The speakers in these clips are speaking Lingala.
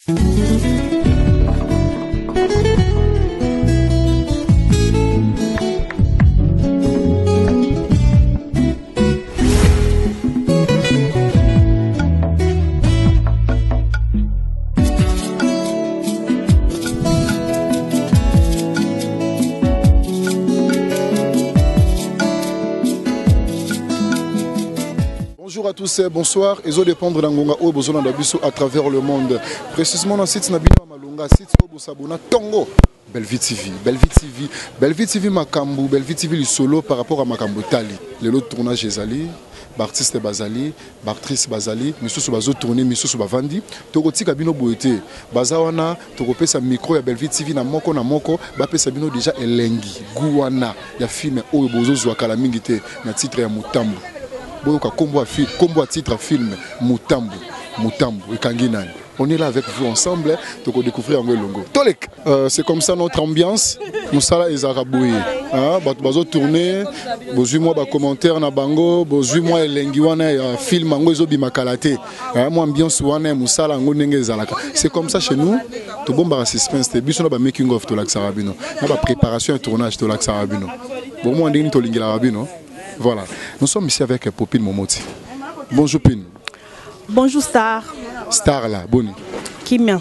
Bonjour à tous, bonsoir. Ils ont dépendre d'Angonga ou besoin d'Abisso à travers le monde. Précisément dans le site Nabino Malunga, site Obosabona Tongo. Belvie TV, Belvie TV, Belvie TV Makambu, Belvie TV le solo par rapport à Makambu Tali. Le lot tournage Ezali, Bartiste Bazali, Bartrice Bazali, Monsieur Soubazo tourné, Monsieur Soubavandi. Togoti Kabino Boete, Bazawana, Togope sa micro ya Belvie TV na moko, Bape Sabino déjà Elengi, Gouana, ya film Obozo Zwakala Mingite, na titre ya Mutambu. Combo à titre film Mutambu et Kanginan. On est là avec vous ensemble pour découvrir un longo. Tolek, c'est comme ça notre ambiance. Nous sommes les Arabouis. Bazo tourner, bozu moi ba commentaire na bango, bozu moi elengi wana film ngo ezo bimakalate. Moi ambiance wana musala ngo ndenge ezalaka. C'est comme ça chez nous. To bomba suspense te biso na ba making of to laxarabino. Na ba préparation et tournage to laxarabino. Bon moi ndenge to lingila rabino. Voilà, nous sommes ici avec Popine Momoti. Bonjour Pine. Bonjour Star. Star là, Boni. Kimia.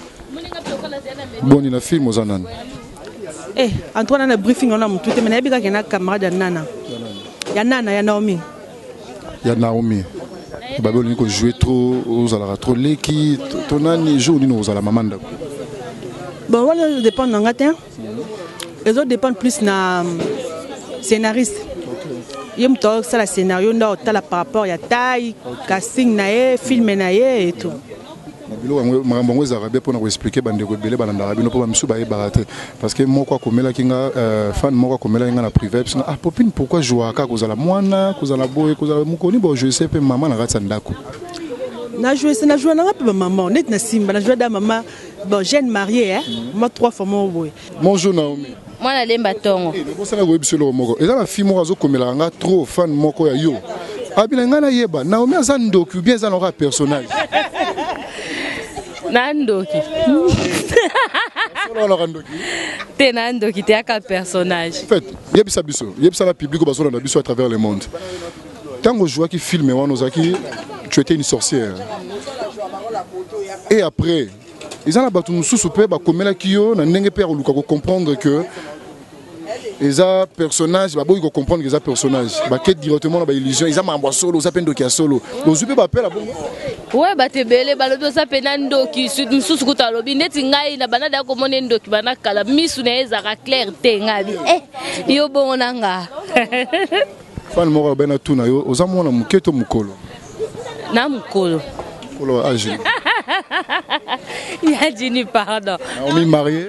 Boni na film aux anan. Antoine na briefing on a tout mais na bika kena camarade ya Nana. Ya Nana ya Naomi. Ya Naomi. Baboni ko jouer trop aux ala trop leki tonani jour ni aux ala mamanda. Bon, voilà dépend d'angatin. Les autres dépendent plus na scénariste. Il y a un scénario par rapport à la taille, casting, film et tout. Parce que moi, fan moi na privé Popine pourquoi jouer à la moana, je sais pas maman na joué na maman, net na simba, na joué da maman, bon jeune mariée moi 3 fois mon boy. Bonjour Naomi. Moi na lemba tongo. Et là la fille moi komela trop fan moko ya yo. Abila ngana yeba Naomi azandoki bien za un personnage. Nandoki. Te nandoki te aka personnage. En fait, yebisa biso, yebisa la public bazo na biso à travers le monde. Tango joua qui filme wanozaki, tu étais une sorcière. Et après ils ont battu nous sous peu ba komela kiyo na ndenge père luka ko comprendre que les personnages ba boy ko comprendre que les personnages ba quête directement ba illusion ils ont mamba solo ça pendo ki solo ozu pe ba pela bongo ouais ba te belé ba lobi ça pena ndoki susu kuta lobi neti ngai na banada ko mone ndoki bana kala misu na ezaka clair te ngabi yo bongo nanga fan moko bena tuna yo ozamona muketo mukolo na mukolo kolo agi il a dit pardon. Naomi mariée.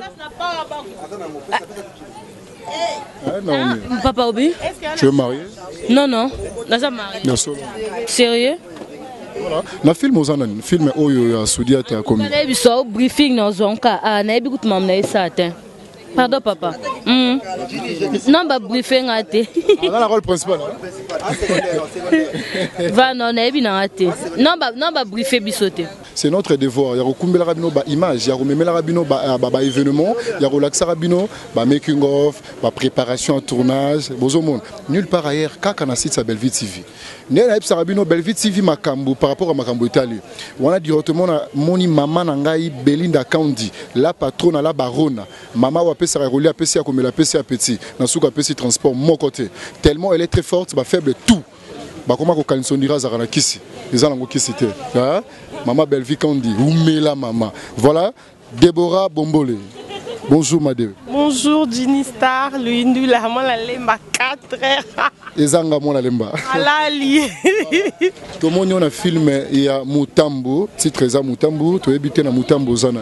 Naomi. Papa Obi. Tu es marié? Non, non. Naza marié. Sérieux? Voilà. Na film aux anan, film oyo ya Soudia te akomi. Na biso briefing na zonka na ebi kutumam na isatin. Pardon papa. Non ba briefing ate. Dans la rôle principal. Va non na ebi na ate. Non ba briefer bisote. C'est notre devoir. Il y a kumbela rabino ba image, il y a memela rabino ba événement, il y a relaxa rabino ba making of, ba préparation en tournage, bozo monde. Nulle part ailleurs kaka na site sa Belvie TV. Né na epsa rabino Belvie TV Makambu par rapport à Makambu Italie. On a directement na moni maman na ngai Belinda Kandi, la patronne la barona. Maman wa pesa relais pesa comme la pesa petit, na suka pesa transport mon côté. Tellement elle est très forte, ba faible tout. Bah comment ko kansondira za na kisi. Les alango kisi te. Maman Belvie Kandi, oumela maman. Voilà, Déborah Bombolé. Bonjour madame. Bonjour Ginny Star, Luindu la la lemba 4 heures. Ezanga mona lemba. Alali. Tout le monde a filmé il y a Mutambu, titre eza Mutambu, tu habité na Mutambu zanan.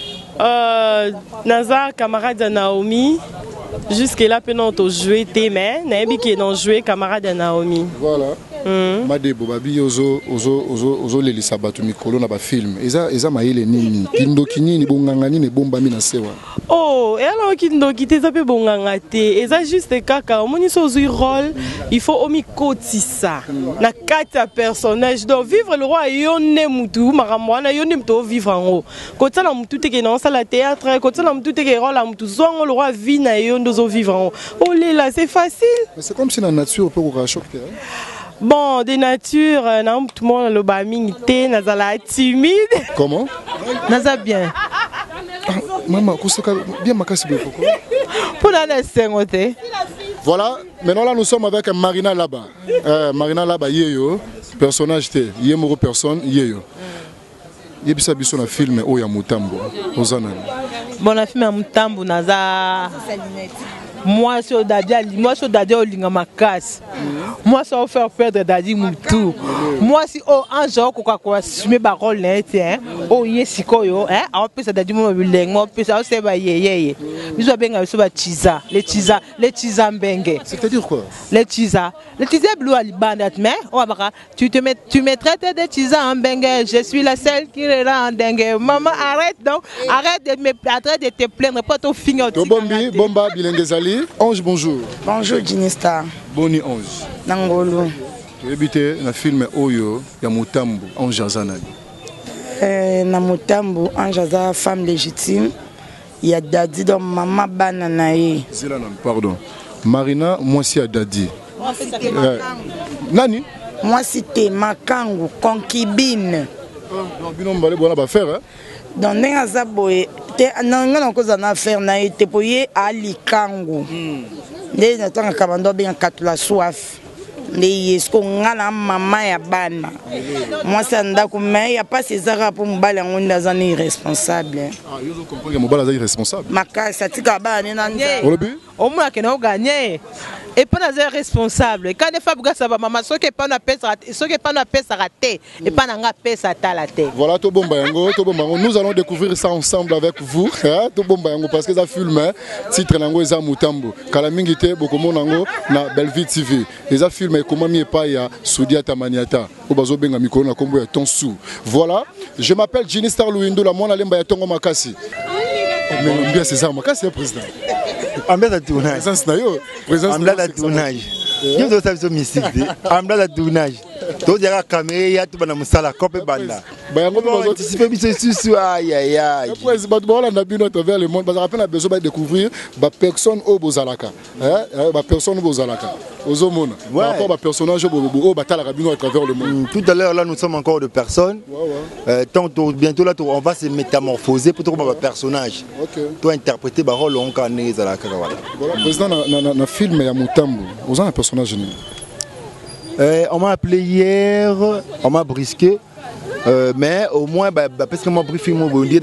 Naza camarade de Naomi. Jusque là, on a joué tes mains, on a joué camarade de Naomi. Voilà. Madebo babi ozo lelisa bato mikolo na ba film eza maile nini kindoki nini bonganga nini bombami na sewa. Oh, et alors kindoki te ça peut bonganga te eza juste kaka omoni so zui rôle il faut omi kotisa na kata personnage donc vivre le roi yonne mutu makamwana yonne mutu vivre en haut kotsa na mutu te ke na sala théâtre kotsa na mutu te ke rôle la mutu zongo le roi vit na yondo zo vivre en haut. Oh là c'est facile. C'est comme si la nature peut vous choquer. Bon, de nature, tout le monde le baming té, nazala timide. Comment? Naza bien. Maman, bien ma casse beaucoup. Pour la sengote. Voilà, maintenant là nous sommes avec Marina Laba. Marina Laba yeyo, personnage té, yemoro personne yeyo. Yebisa biso na film Oya Mutambo, Ozana. Bon, la film à Mutambo naza. Moi, sur Dadi, Olinga ma casse. Moi, ça va faire perdre Dadi Moutou. Moi, si un jour, on va assumer ma rôle, oh, yes, on peut se Dadi Moutou, on peut se faire yé. Nous avons bien les Tisa Mbengue. C'est-à-dire quoi? Les Tisa Blue à Libanat, mais tu me traites de Tisa en Bengue. Je suis la seule qui est là en dengue. Maman, arrête donc, arrête de te plaindre, pas ton finger. Tobombi, Bomba, Bilengezali. Ange, bonjour. Bonjour, Jinistar. Boni Ange. Nangolo. Tu habites na film Oyo, ya Mutambo, Ange Azanali. Na Mutambo, Ange Azanali, femme légitime. Il y a Dadi, donc maman bananaye. Pardon. Marina, moi si à Dadi. Nani? Moi c'était Makangu, concubine. Donc, binomba, bon, on va faire, hein? Donc, nous avons affaire na été poyé à Likangu. Nous avons kabando bien katula soif. Est-ce qu'on a la maman ya bana. Moi ça ndako mais y a pas ces arabes pour mbala on est irresponsable. Ah, yo comprends que mbala est irresponsable. Makasa tika bana nanda. Au moins que nous gagner. Et pas naza responsable. Quand les femmes gassa maman ce qui pas na pesa raté et pas na pesa talate. Voilà to bomba yango, nous allons découvrir ça ensemble avec vous. To bomba yango parce que ça filme titre nango eza Mutambo. Kala mingi te bokomo nango na Belleville TV. Les a filmé comment mi pa ya Soudia Tamaniata. Obazo benga mikolo na kombo ya Tonsu. Voilà, je m'appelle Jinistar Luindo la mwana lemba ya Tongo Makasi. Mais bien c'est ça Makasi le président. Amblade à tournage. Amblade à tournage. Nous avons fait mystique. Amblade à tournage. Tout dirait caméra, tout le monde a copé banda. Anticiper bisous aïe aïe aïe. Après c'est bon on a bien notre vers le monde parce qu'on a besoin de découvrir ba personne au Bozalaka. Ba personne au Bozalaka. Aux hommes. Par rapport à personnage au batala rabino à travers le monde. Tout à l'heure là nous sommes encore de personnes. Bientôt là on va se métamorphoser pour trouver un personnage. Toi interpréter ba rôle on connaît Zalaka voilà. Voilà président na film ya Mutambo. Aux un personnage né. On m'a appelé hier, on m'a brisqué, mais au moins parce que moi briefing mon bondi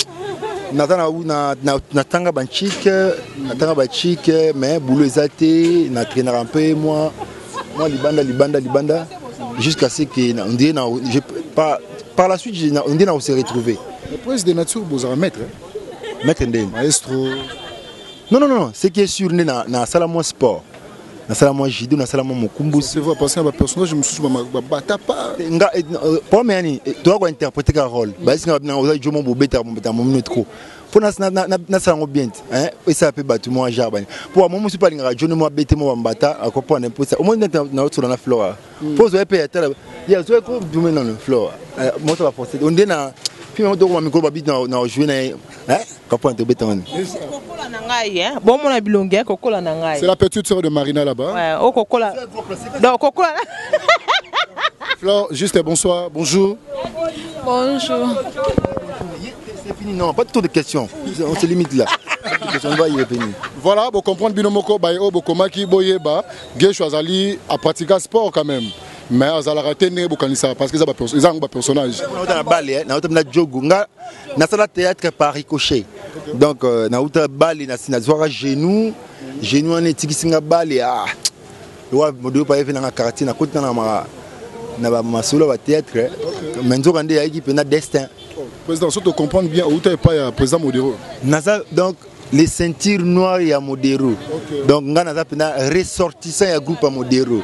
na tanga banchik mais boulot exalté na traîner un peu moi libanda jusqu'à ce que on dit par la suite on dit on s'est retrouvé. Le prince de nature vous maître maestro. Non, ce qui est sûr na salamo sport. Nasalama jido nasalama mukumbu. C'est vrai parce que un personnage me suis bata pas. Pour moi ni toi quoi interpréter un rôle. Parce que na oza jomo bobeta mon trop. Pour na salango bien hein et ça peut battre moi jarbani. Pour moi suis pas linga jono moi bete moi bata à comprendre un peu ça. Au moins na autre dans la flora. Pose ouais peut être il y a toi quoi du dans la flora. Moi ça va forcer. On dit na puis on doit micro babi na jouer hein comprendre beta on. Bon, mon abilongue, Cocola Nangai. C'est la petite sœur de Marina là-bas. Ouais, oh Cocola. Non, Cocola. Flore, juste bonsoir, bonjour. Bonjour. C'est fini, non, pas de questions. On se limite là. On va y revenir. Voilà, pour comprendre Binomoko, Bayo, Bokomaki, Boyeba, Gay Choisali a pratiqué sport quand même. Mais ils ont raté parce qu'ils ont un personnage. Nous avons un théâtre par ricochet. Donc, nous avons un balai, nous avons un genou, nous avons un balai. Nous avons un quartier, nous avons un théâtre. Mais nous avons un destin. Président, si tu comprends bien, où tu n'es pas le président Modero. Donc, les ceintures noires, il y a Modero. Donc, nous avons un ressortissant du groupe Modero.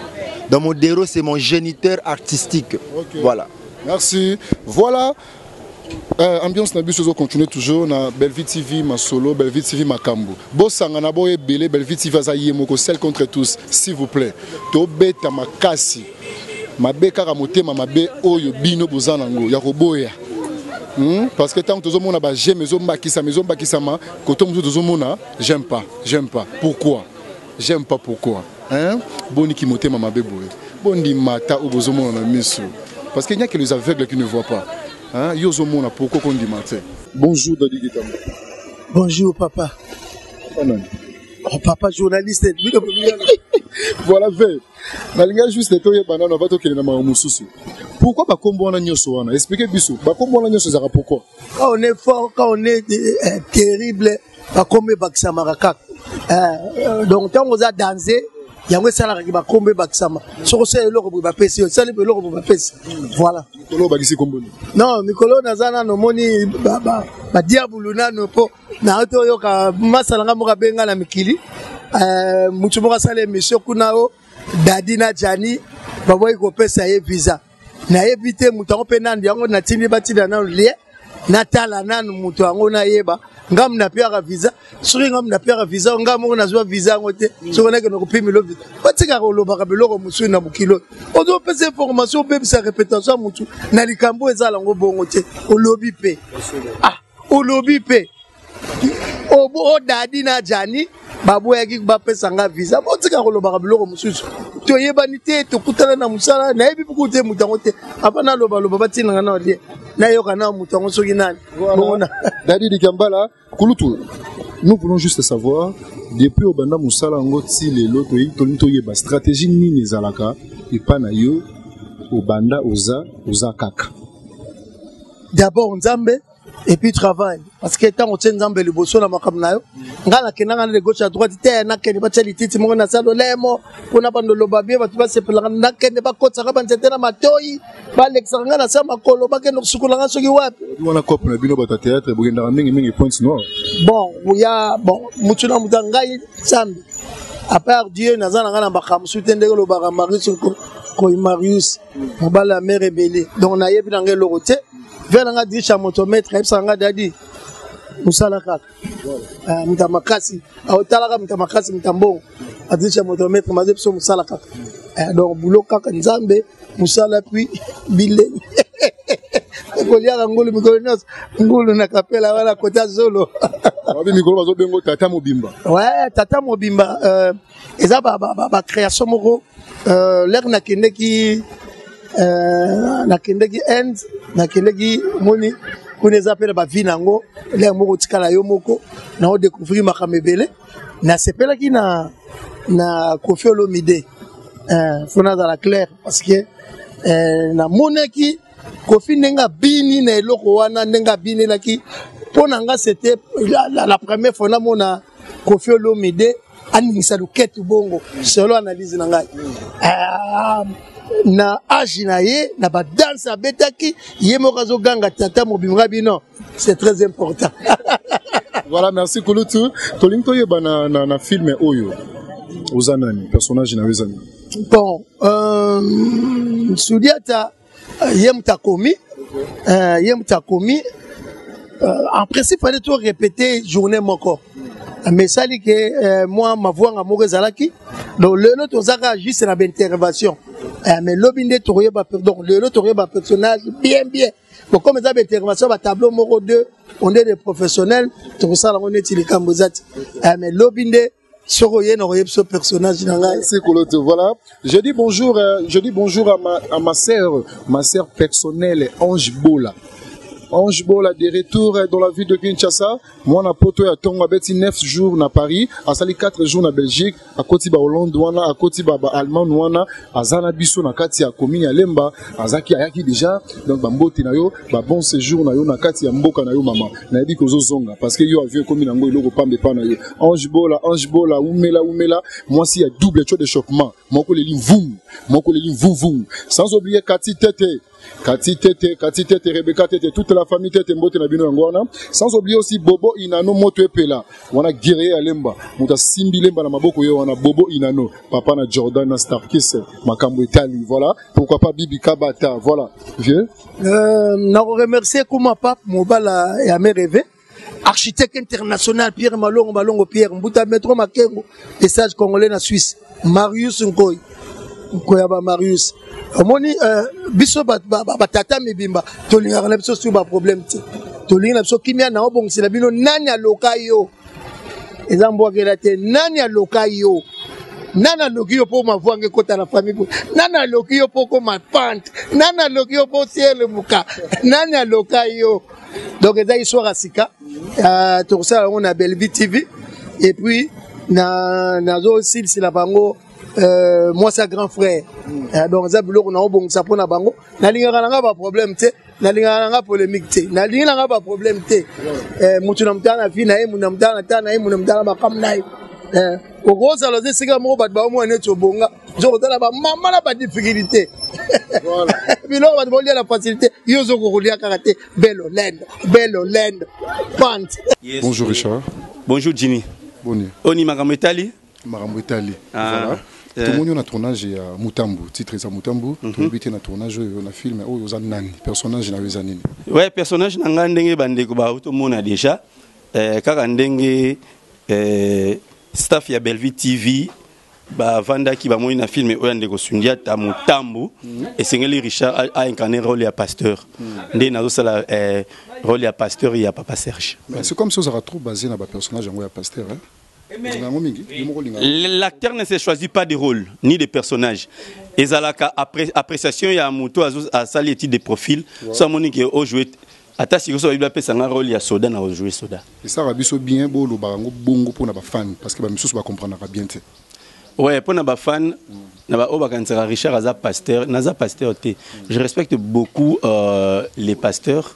Dans mon déro, c'est mon géniteur artistique. Okay. Voilà. Merci. Voilà. Ambiance Nabus continue toujours na Belleville TV ma solo, Belleville TV ma kambo. Bossanga na boye belé Belleville TV azaye moko celle contre tous, s'il vous plaît. To beta makasi. Mabe kaka motema mabe oyo bino bozanango ya koboya. Parce que tant que tout le monde a j'aime maison bakisama, quand tout le monde j'aime pas. Pourquoi? J'aime pas pourquoi. Hein? Boni qui motema mabe boye. Boni mata ou bozomo na miso. Parce qu'il n'y a que les aveugles qui ne voient pas. Hein? Yozomona pourquoi qu'on dit matin. Bonjour Dadi Gitama. Bonjour papa. Oh, papa journaliste. Voilà veille. Nalinga juste toye banana va toke na mamususu. Pourquoi ba kombo na nyoso wana? Expliquez biso. Ba kombo na nyoso zara pourquoi? Quand on est fort, quand on est terrible, ba kombe bakisama kaka. Donc tant on a dansé, yango sala ki ba kombe bakisama. Soko se eloko ba pesi, sala eloko ba pesi. Voilà. Mikolo bagisi kombo. Non, Mikolo nazana no moni ba diabulu na no po na to yoka masala nga moka benga na mikili. Mutu moka sala émission kunao Dadi na Jani baboyi ko pesa ye visa. Na éviter mutu ngo penandi yango na tindi batida na lie na tala nanu mutu ngo na yeba ngam na pia visa suri ngam na pia visa ngam ngo na zwa visa ngote so na ke no kopimi lo visa batika ko lo baka beloko musu na mukilo ozo pesa information pe sa répétition mutu na likambo ezala ngo bongo te o lobi pe olobi pe o Dadi na Jani babu yaki ba pesa nga visa botika ko lo baka beloko musu to yebani te to kutana na musala na yebi bukute mutango te apana lo balo batina na lie na yoka na mutango soki nani bona Dadi Dikambala kulutu. Nous voulons juste savoir depuis au banda musala ngoti le loto yi to yeba stratégie nini ezalaka ipana yo au banda oza kaka. D'abord Nzambe et puis travail parce que tant on tient Nzambe le bosso na makamna yo ngala kenanga de gauche à droite te na kene ba tshali titi mo na salo lemo pona bando lo babie ba tuba sepela na kene ba kotsa ka ba ntetela matoyi ba lexanga na sama kolo ba kene sukula nga soki wapi wana coupe na bino ba théâtre bugenda mingi points noir. Bon mutuna mutangai Nzambe à part Dieu nazana ngana ba khamsu tende lo ba Marius ko Marius mobala mère rebelle donc na yebi na ngelo rote vers nga disha motomètre ebsanga Dadi musala kaka mutamakasi aotalaka mutamakasi mutambongo adisha motomètre mazepso musala kaka donc boulot kaka Nzambe musala puis bile ekoliaka ngulu na kapela wala kota zolo wabi mikolo bazo bengo tata mobimba ouais tata mobimba eza ba création moko l'air nakendeki end nakendeki moni kuneza pela ba vinango l'air moko tikala yo moko na o découvrir makamebele na sepelaki na Koffi Olomide fona dans la claire parce que na monaki Koffi nenga bini na eloko wana nenga bini laki pona nga c'était la première fois na mona Koffi Olomide aningisa luketu bongo solo analyse na ngai na âge na ye na ba danse abetaki ye mokazo ganga tata mobimra bino c'est très important. Voilà, merci Kulutu. Tolinto yeba na film oyo ozanani personnage na wezani. Bon, Soudiata Yemtakomi en principe fallait tout répéter journée moko. Mais ça dit que moi ma voix à Maurice Zalaki donc le nôtre osaka juste la intervention mais l'obinde touré ba pardon le nôtre touré ba personnage bien bon comme ça intervention ba tableau moko 2 on est des professionnels tout ça on est il kambozati mais l'obinde soroye no yeb so personnage nanga c'est Kolote. Voilà, je dis bonjour à ma sœur personnelle Ange Bola. Ange Bola de retour dans la ville de Kinshasa. Moi, na poto ya tonga beti 9 jours na Paris, à sali 4 jours na Belgique, à côté ba Hollande wana, à côté ba Allemand wana, à zana biso na kati ya commune ya Lemba, à zaki ayaki déjà, donc ba mbote na yo, ba bon séjour na yo na kati ya mboka na yo mama. Na yebi ko zonga parce que yo avion commune nango iloko pambe pa na yo. Ange Bola, umela, moi si y a double choc de chauffement. Moko le lim vum, sans oublier Kati Tete. Kati Tete, Rebecca Tete, toute la famille Tete Mbote na bino ngwana. Sans oublier aussi Bobo Inano Moto Epela. Wana Guerrier Alemba, Muta Simbi Lemba na maboko yo wana Bobo Inano, papa na Jordan na Starkis, Makambo Italie, voilà. Pourquoi pas Bibi Kabata, voilà. Vieux. Na remercier kuma pap mobala ya me rêvé. Architecte international Pierre Malongo Pierre Mbuta Metro Makengo, et sage congolais na Suisse. Marius Nkoy. Nkoyaba Marius. Omoni biso batata mibimba tolinga na biso sur ba problème ti. Tolinga na biso kimia na obongisi na bino nani aloka yo. Ezambo akela te nani aloka yo. Nana loki yo po mavwange kota na famille. Nana loki yo po ko ma pante. Nana loki yo po ciel muka. Nani aloka yo. Donc eza histoire asika. Tout ça on a Bellevue TV et puis na zo aussi si la bango moi c'est grand frère. Donc ça biloko na obongisa pona bango. Na lingaka nanga ba problème te. Na lingaka nanga polémique te. Na lingaka nanga ba problème te. Mutu na mtana fi na ye muna mtana tana ye muna mtana bakam na ye. Okoza loze sika mo bat ba mo neto bonga. Zo kotala ba mama na ba difficulté. Voilà. Biloko bat bolia la facilité. Yo zo ko kolia karaté Belo Land. Pant. Yes. Bonjour Richard. Bonjour Jimmy. Bonjour. Oni Makambo Italie. Voilà. Tout le monde a tournage à Mutambu, titre est à Mutambu. Tout le monde a tournage on a film où ils ont nani personnage na wezanini. Ouais, personnage na ngandenge bandeko ba tout le monde a déjà kaka ndenge staff ya Bellevue TV ba vanda ki ba moi na film oyo ndeko sundia ta Mutambu et Sengeli Richard a incarné rôle ya pasteur. Ndé na sala rôle ya pasteur ya Papa Serge. C'est comme si vous avez trop basé na ba personnage en ya pasteur hein. L'acteur ne se choisit pas de rôle ni de personnage. Et ça la appréciation il y a moto à ça les titres de profil. Ça monique au jouer. Ata si vous avez appelé ça un rôle il y a soda na jouer soda. Et ça rabiso bien beau le barango bongo pour na ba fan parce que ba misus va comprendre bien te. Ouais pour na ba fan na ba oba kansera Richard Aza pasteur naza pasteur te. Je respecte beaucoup les pasteurs.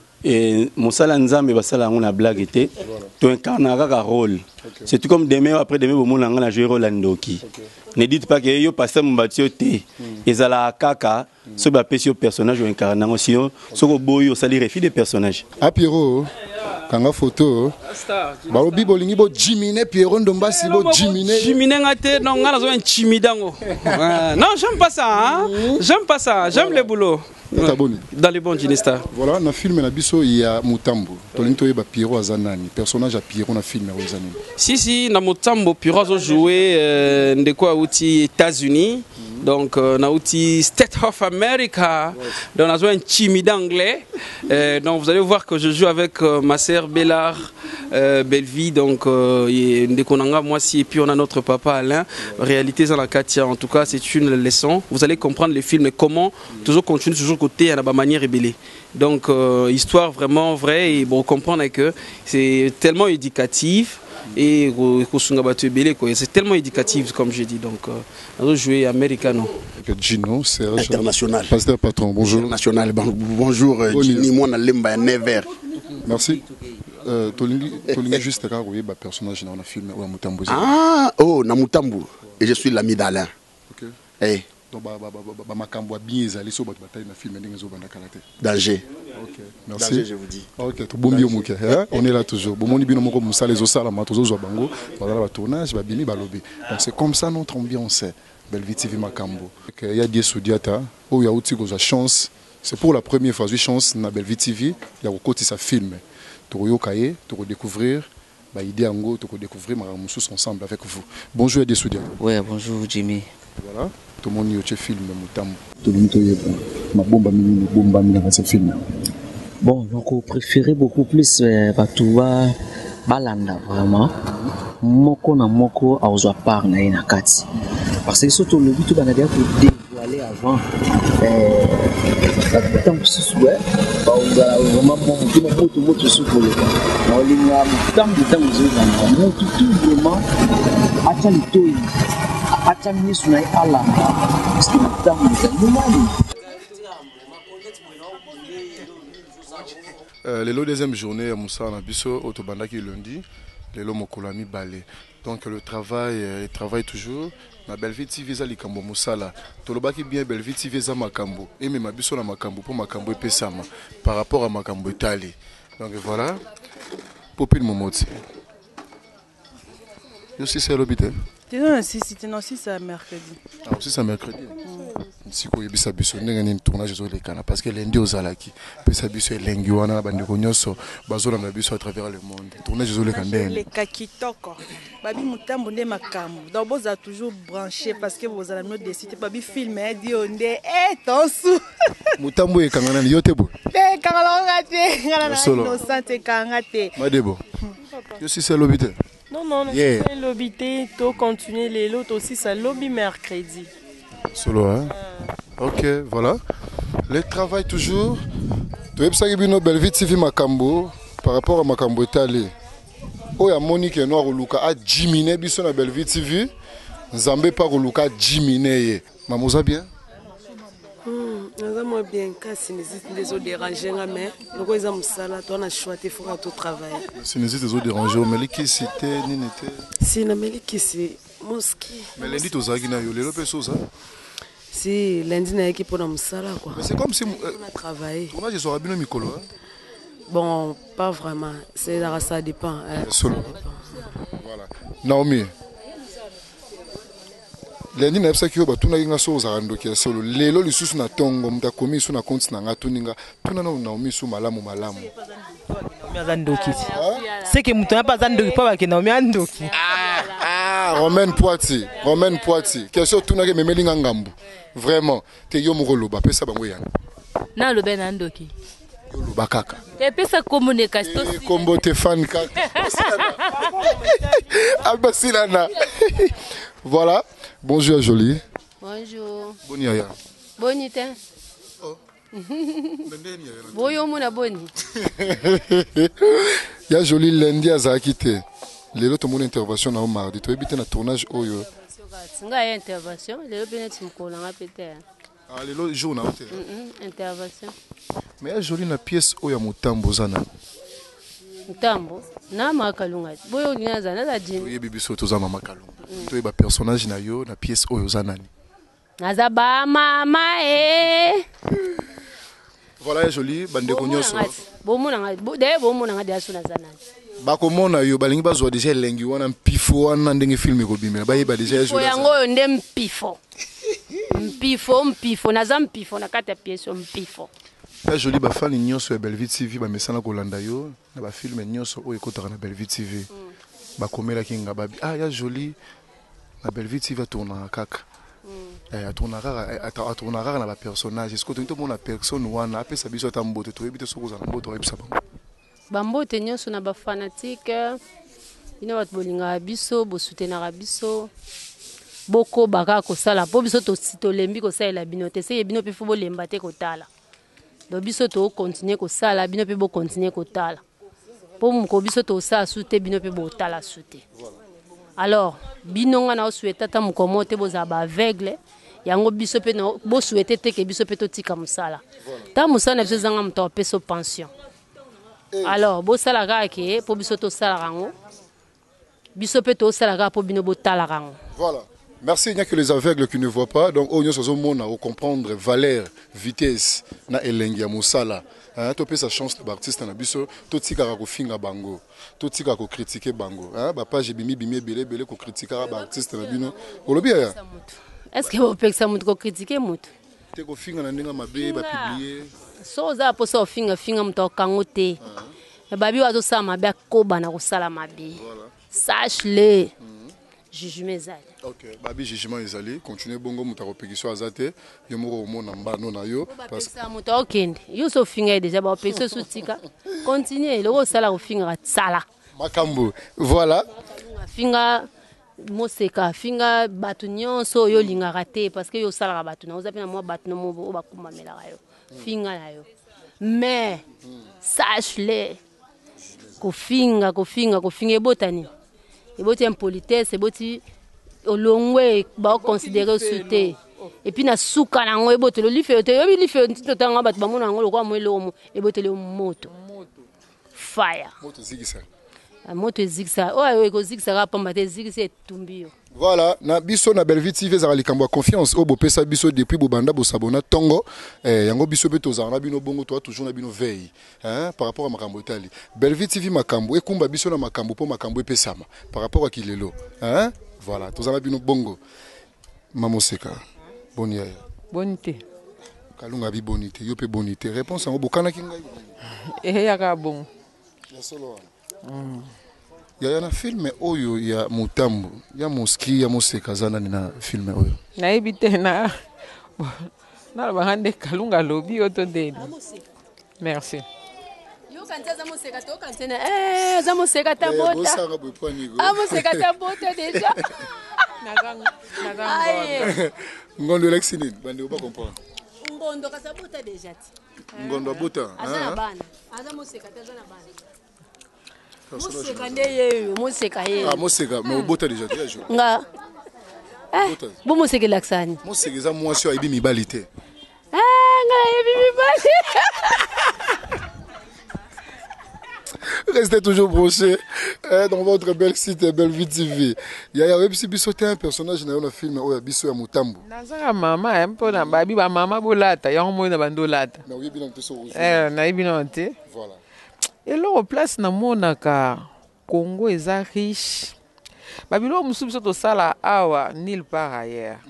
Et mon salanzambe basala on a blague était tu incarnes un rôle. C'est tout comme demain après demain au monde on a joué rôle Ndoki. Ne dites pas que yo pasteur mbatio te ezala kaka so ba pesio personnage ou incarnant aussi so ko boyo sali refi des personnages. Ah Pierrot kanga photo balobi bolingi bo Jimine Pierrot Ndombasi bo Jimine ngate non ngala zo un chimidango. Non, j'aime pas ça hein. J'aime pas ça, j'aime le boulot. Dans les bons Ginesta. Voilà, na film na biso il y a Mutambo. Tolinto yeba Pierrot azanani, personnage à Pierrot na film na wezanini. Si na Mutambo Pierrot a joué ndeko outi États-Unis. Donc na outi State of America. Donc on a joué un timide anglais. Donc vous allez voir que je joue avec ma sœur Bellard Bellevue donc ndekonanga moi si et puis on a notre papa Alain. Réalité dans la Katia en tout cas, c'est une leçon. Vous allez comprendre les films et comment toujours continuer toujours côté à la manière rébellée. Donc histoire vraiment vraie et bon comprendre que c'est tellement éducatif et c'est tellement éducatif comme j'ai dit. Donc on a joué américano. Gino Serge international. Pasteur patron, bonjour. International. Bonjour Gini moi na lemba never. Merci. Tolingi juste là oui ba personnage dans le film ou Mutambo. Ah oh na Mutambo et je suis l'ami d'Alain. OK. Eh donc ba makambo bien ezali so ba bataille na film ndenge zo banda karaté. Danger. OK. Merci. Danger je vous dis. OK, to bombi o muke. On est là toujours. Bomoni bino moko musala zo sala matozo zo bango. Voilà ba tournage ba bimi ba lobby. Donc c'est comme ça notre ambiance. Bellevue TV Makambo. Il y a des Soudiata où il y a aussi une chance. C'est pour la première fois, j'ai chance na Bellevue TV. Il y a aussi sa film. Tu vas redécouvrir. Idée en gros, tu vas découvrir Maramoussous ensemble avec vous. Bonjour des Soudiata. Oui, bonjour Jimmy. Voilà. Tout le monde y a film Mutambo. Tout le monde y a ma bomba dans ce film. Bon, donc on préférait beaucoup plus Batouba Balanda vraiment. Moko na moko a ozo part na ina kati. Parce que surtout le but banadia pour dévoiler avant tant que ce soit ba oza vraiment bon kino moto sur le na linga tant ozo na moto tout vraiment acha litoi acha misu na ala parce que tant le deuxième journée à Moussa na biso autobandaki lundi. les lots mokolami balé. Donc le travail, il travaille toujours. Na Belleville TV za likambo musala. Tolobaki bien Belleville TV za makambo. Et même mabiso na makambo pour makambo epesama par rapport à makambo etali. Donc voilà. Popine momoti. Yo si c'est l'obité. Non, si c'est mercredi. Ah, aussi c'est mercredi. Si ko yebisa biso ndenge ni tournage zo lekana parce que lundi ozalaki pesa biso elengi wana bandeko nyonso bazola na biso à travers le monde. Tournage zo lekana. Les kakitoko. Babi mutambo nde makambo. Donc vous êtes toujours branché parce que vous allez me décider babi film dit onde tonsu. Mutambo e kangana ni yote bo. Kangala ngate, ngala na innocente kangate. Madebo. Yo si c'est l'obité. Non, Yeah. c'est l'obité, tu continuer les lots aussi, c'est lobby mercredi. Solo, hein? Ok, voilà. Le travail toujours. Tu es pensé que Belleville TV Makambo par rapport à Makambo Etali. Oh, il y a Monique Noir ou Luka a diminué biso na Belleville TV. Zambé par ou Luka diminué. Mamouza bien? Moi bien, si les autres dérangés, mais le quoi ils ont ça là, toi on a choisi faut tout travailler. Si les autres dérangés, mais les qui c'était ni n'était. Si na mais les qui c'est mosquée. Mais lundi tu as gagné le peso ça. Si lundi na équipe pour nous ça là quoi. Mais c'est comme si on a travaillé. On a je serai bien Mikolo. Bon, pas vraiment. C'est là ça dépend. Solo. Voilà. Naomi. Lundi na pesa kiyo batuna inga so za ndoki solo lelo lisusu na tongo mta komi su na compte na ngatuninga tuna na Naomi su malamu. C'est que mutu pas zandoki pa ba ke Naomi andoki. Romaine Poiti. Question tuna ke memelinga ngambu. Vraiment te yo mukoloba pesa bango yana. Na lobe na ndoki. Yo loba kaka. Te pesa communication. Kombo te fan kaka. Albasilana. Voilà. Bonjour Jolie. Bonjour. Boni aya. Boni te. Oh. Boyo muna boni. Ya Jolie lundi azaki te. Lelo to mon intervention na mardi to ebite na tournage oyo. Nga ya intervention, lelo bene tumukola nga pete. Ah lelo jour na te. Intervention. Mais ya Jolie na pièce oyo mutambo zana. Mutambo na makalunga. Boyo nyaza na za jini. Oyebi biso to za mama kalunga. To eba personnage na yo na pièce oyo zanani. Naza ba mama Voilà ya Jolie bandeko nyonso. Bomona nga de bomona nga de asuna zanani. Bakomona yo balingi bazwa déjà lengi wana mpifo wana ndenge film ekobimela bayeba déjà ya Jolie. Yango nde mpifo. Mpifo naza mpifo na kata pièce mpifo. Ya Jolie ba fan nyonso ya Belleville TV ba mesana kolanda yo na ba film nyonso oyo ekotaka na Belleville TV. Bakomela kinga babi ya Jolie na Belleville TV tourna kaka. Tourna rara na ba personnage. Est-ce que tu entends na personne wana apesa biso ta mbote to ebite soko za mbote ebisa bango. Bambote nyonso na ba fanatique. Ina wat bolinga biso bo soutenir biso. Boko baka ko sala po biso to lembi ko sala bino te se bino pe fo bo lemba te ko tala. Do biso to continuer ko sala bino pe bo continuer ko tala. Po mko biso to sa soute bino pe bo tala soute. Alors bino nga na souhaiter ta mko mote bo za ba aveugle yango biso pe no bo souhaiter te ke biso pe to tika musala. Ta musala biso zanga mto peso pension. Alors bo sala ga ke po biso to sala rango. Biso pe to sala ga po bino bo tala rango. Voilà. Merci, il n'y a que les aveugles qui ne voient pas. Donc, on a comprendre valeur, vitesse, na elengi ya musala. Hein, tu peux sa chance d'artiste na biso, tout tika ko finga bango, tout tika ko critiquer bango. Hein, ba page bimi belé ko critiquer ba artiste na bino. Olobi ya. Est-ce que vous pouvez ça ko critiquer mutu? Te ko finga na ndinga mabe ba publier. So za po so finga mutu kangote. Babi wazo sa mabe koba na ko sala mabe. Voilà. Sache-le. Jugement ezali. OK, babi jugement ezali, continuer bongo mutako pekiso azate, yo moko omona mbano na yo parce que ça muto okende. Yo so finga déjà ba pekiso sutika. Continuer le sala ko finga tsala. Makambo. Voilà. Finga moseka, finga batu nyonso yo linga raté parce que yo sala batu na oza pena mo batu no mo ba kumamela yo. Finga na yo. Mais sache-le. Ko finga ebotani. Eboti impolitesse, eboti olongwe ba considérer sauter. Et puis na suka na ngo eboti lo life yote, yo life totanga batu bamona ngo lokwa mo elomo, eboti le moto. Fire. Moto zigisa. moto ezikisa oyo ekozikisaka pamba te ezikisi etumbi yo. Voilà, na biso na Belle Vie TV ezala likambo ya confiance o bopesa biso depuis bobanda bosabona tongo yango biso pe tozala na bino bongo toi toujours na bino veille par rapport à makambo etali. Belle Vie TV makambo ekumba biso na makambo po makambo epesama par rapport à kilelo voilà tozala bino bongo Mamoseka bonia bonité kalunga bi bonité yo pe bonité réponse yango bokana ki ngai yaka bon ya solo ya na filme oyo ya Mutambu ya Moski ya Moseka zana na filme oyo na ebite na bahande kalunga lobi oto deni merci yo kanza za Moseka to kanza za Moseka tabota Moseka tabota déjà ngondo lexine bande pas comprendre ngondo kasabota déjà ngondo bota azana bana aza Moseka tazana bana Moseka ndeye Moseka ye Moseka mais bota déjà déjà nga bo Moseka laksani Moseka za mwasi ayibi mibalite nga ayibi mibali. Restez toujours branchés dans votre belle site Belle Vie TV. Il y a un personnage dans le film où il y a Mutambu. Nazanga mama un na babi ba mama bolata ya mo na bandolata. Na oui bien so. Na ibinante. Voilà. Et là place na monaka Congo est riche. Babilo musubiso to sala awa nulle part ailleurs.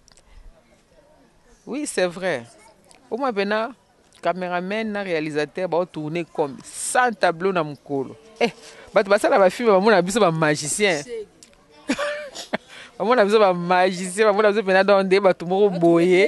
Oui, c'est vrai. Au moins bena caméraman na réalisateur ba tourner comme sans tableau na mukolo. Bato basala ba film ba mona biso ba magicien. Ba mona biso ba magicien, ba mona biso pena donde bato moko boye.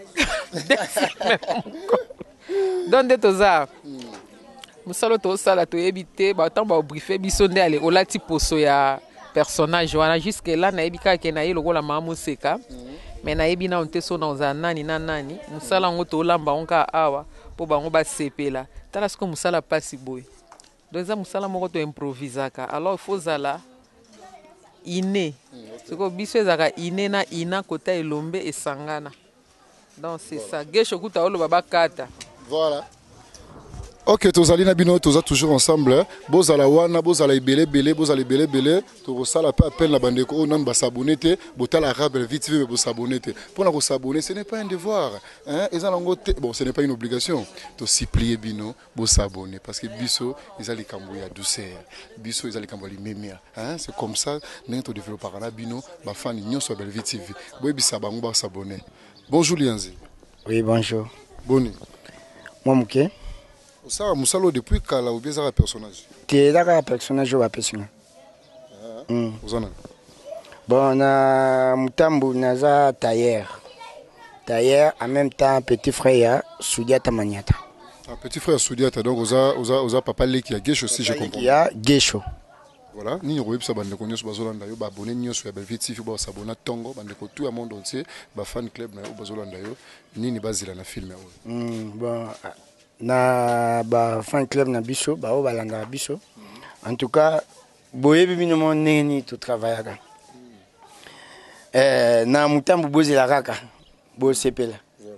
Donde toza. Musalo to sala to ebité ba tant ba briefer biso nde ale olati poso ya personnage wana jusque là na ebika ke na yelo la mama Moseka. Mais na yebi na onte so na za nani na nani musala ngo to lamba onka awa po bango ba sepela tala siko musala pasi boy donc za musala moko to improvisaka alors il faut zala iné siko biso ezaka iné na ina kota elombe esangana donc c'est ça gesho kuta olo baba kata voilà. Ok, tozali na bino toza toujours ensemble. Bozala wana, bozala ibele bele, bozala ibele bele. Tozala pas appel na bandeko o nan ba s'abonner te, botala Belle Vie TV bo s'abonner te. Pour na s'abonner, ce n'est pas un devoir, hein. Bon, ce n'est pas une obligation. To supplier bino bo s'abonner parce que biso ezali kambo ya douceur. Biso ezali kambo li memia, hein. C'est comme ça n'ento développer na bino ba fan nyonso Belle Vie TV. Bo bisa bango ba s'abonner. Bonjour Lianzi. Oui, bonjour. Boni. Moi muke. Ça musalo depuis kala ou bien ça personnage. Tu là un personnage ou personne. Bon na Mutambu naza tailleur. Tailleur en même temps petit frère Soudiata Maniata. Petit frère Soudiata donc oza papa leki ya Gesho si je comprends. Ya Gesho. Voilà, ni royeb sa bande konyo so bazolanda yo ba abonné nyoso ya Belle Vie TV ba s'abonner tongo bande ko tout le monde entier ba fan club na yo bazolanda yo nini bazila na film yo. Bon na ba fan club na biso ba o balanda biso en tout cas boyebi bino mo neni to travailler na Mutambu bozela kaka bo sepela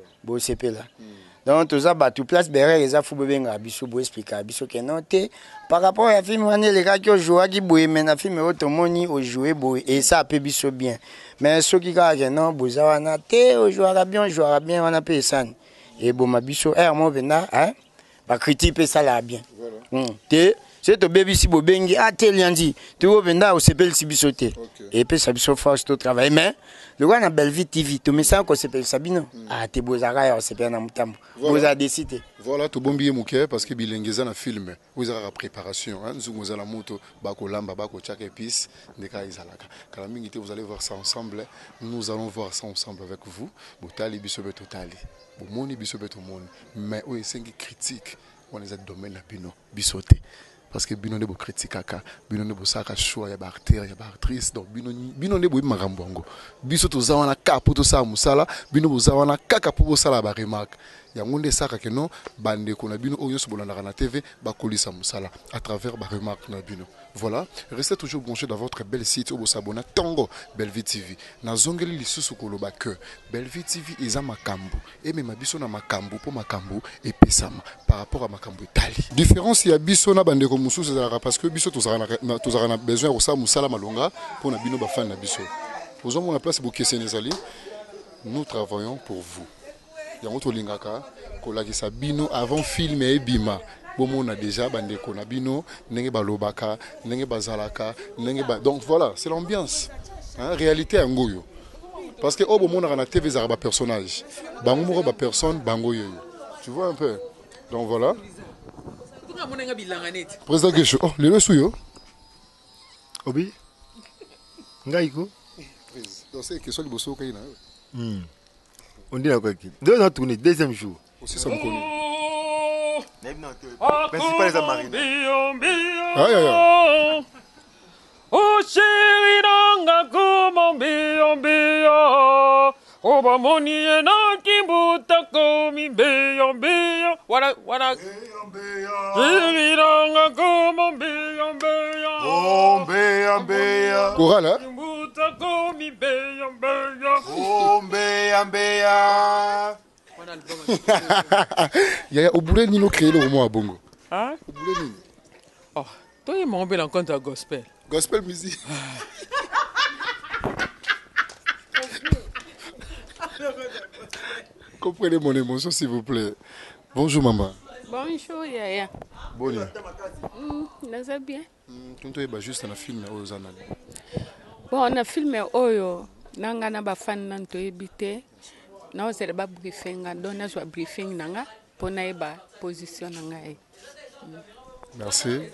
donc toza ba tout place bere les afu benga biso bo expliquer biso que non te par rapport à film wana les gars qui ont joué qui boye mais na film otomoni o jouer boye et ça peut biso bien mais ceux qui gars non boza wana te o jouera bien on a payé ça. Et bon ma biso mo vena hein ba critique ça là bien te c'est to baby si bo bengi ateliandi tu o venda o sepel si biso te et puis ça biso force to travail mais le gars na Belle Vie TV to message ko sepel sabino te bozaka ya sepel na Mutambu boza décider voilà to bombier muke parce que bilengeza na film vous avez la préparation hein nzungu za la moto ba ko lamba ba ko chaka épice ndeka izalaka kala mingi te vous allez voir ça ensemble nous allons voir ça ensemble avec vous botali biso betotali bomoni biso betomoni mais o esengi critique on les a domaine na bino bisote parce que bino ne bo critique bino ne bo saka choix ya ba acteur ya ba actrice donc bino ne bo makambo ngo biso tozawa na kapo to sa musala bino bozawa na kaka po bo sala ba remarque ya ngonde saka que non bande ko na bino oyo so bolanda na TV ba kolisa musala à travers ba remarque na bino. Voilà, restez toujours branchés dans votre belle site où vous s'abonnez Tongo Belle Vie TV. Na zongeli lisusu koloba que Belle Vie TV eza makambo et même biso na makambo pour makambo et pesama par rapport à makambo Itali. Différence ya biso na bande ko mosusu ezalaka parce que biso tozalaka na besoin ya kosala mosala malonga mpona bino bafani na biso ozomona place bokeseni ezali nous travaillons pour vous yango tolingaka kolakisa bino avant film ebima bomona déjà bandeko na bino ndenge balobaka ndenge bazalaka donc voilà c'est l'ambiance hein, réalité yango oyo parce que obomonaka na TV ezalaka bapersonnage bango moko bapersonne bango yoyo tu vois un peu donc voilà président Gesho oh lelo suyo obi ngaiko c'est que soit liboso okaina on dit la quoi qui deux ans tourné deuxième jour aussi ça me connaît principal est à Marina aïe aïe oh chéri nanga como mbio oba moni na kibuta komi mbio wala chéri nanga como mbio oh mbio chorale hein kibuta komi mbio oh mbio yaya obule nino créer le roman à bongo hein obule nini oh toi il m'a embellé en compte à gospel musique comprenez mon émotion s'il vous plaît bonjour maman bonjour yaya boni naza bien tuntoyeba juste na film oyo oza nani bon na film oyo nanga na bafani na ntoyebi te naozela babriefing nga do nazwa briefing nanga mpo nayeba position na ngai merci